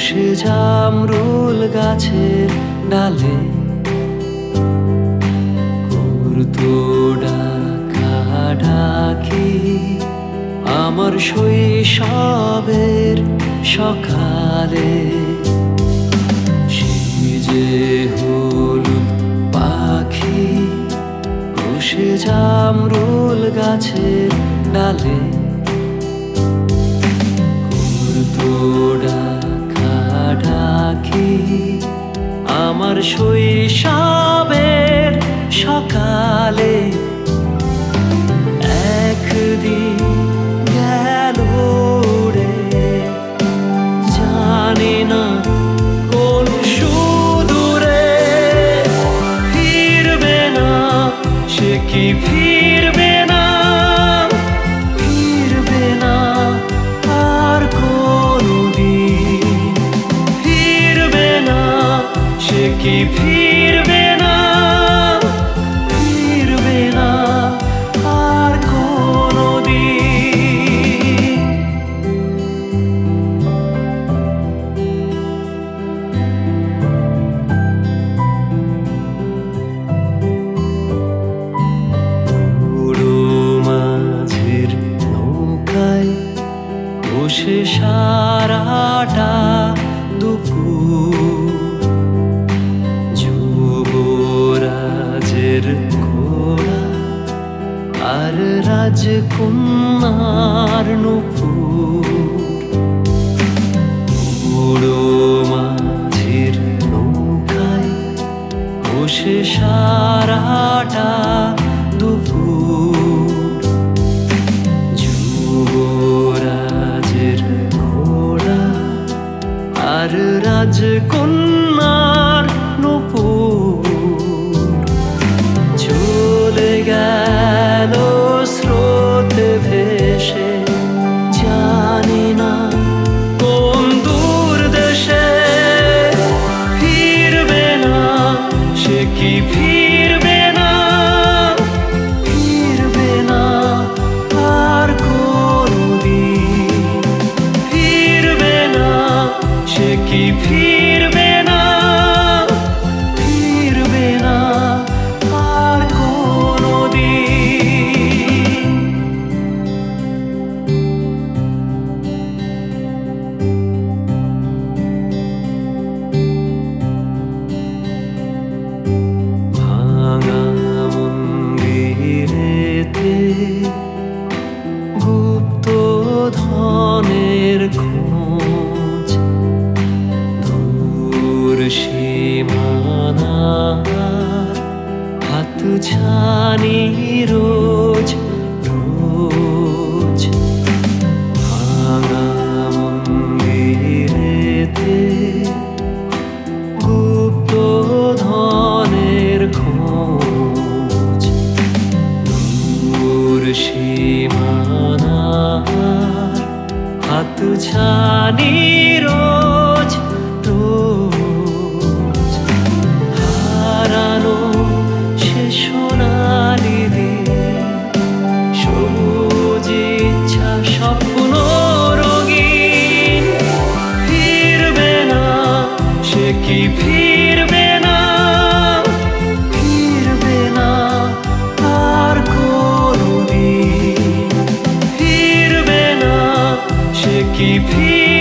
বসে জামরুল গাছের ডালে করতো ডাকাডাকি আমার শৈশবের সকালে। সে যে হলুদ পাখি বসে জামরুল গাছের ডালে করতো ডাকাডাকি আমার শৈশবের সকালে। একদিন গেল রে জানি না কোন সুদূরে, ফিরবে না সে কি ফিরবে না, ফিরবে না আর কোনদিন, ফিরবে না সে কি ফিরবে না, ফিরবে না আর কোনদিন। বুড়ো মাঝির নৌকায় বসে সারাটা দুপুর যুবরাজের ঘোড়া আর রাজকন্যার নূপুর। বুড়ো মাঝির নৌকায় বসে সারাটা দুপুর যুবরাজের ঘোড়া আর রাজকন্যার নূপুর। চলে গেল স্রোতে ভেসে জানি না কোন দূর দেশে, ফিরবে না সে কি ফিরবে না, ফিরবে না আর কোনদিন, ফিরবে না সে কি ফিরবে না, ফিরবে না আর কোনদিন। ভাঙা মন্দিরেতে গুপ্ত ধনের খোঁজ, দূর সীমানার হাতছানি রোজ রোজ। ভাঙা মন্দিরেতে গুপ্ত ধনের খোঁজ, দূর সীমানার হাতছানি রোজ রোজ। হারানো সে সোনালি দিন, সবুজ ইচ্ছা স্বপ্ন রঙিন, ফিরবে না সে কি ফিরবে না, ফিরবে না আর কোনদিন, ফিরবে না সে কি ফিরবে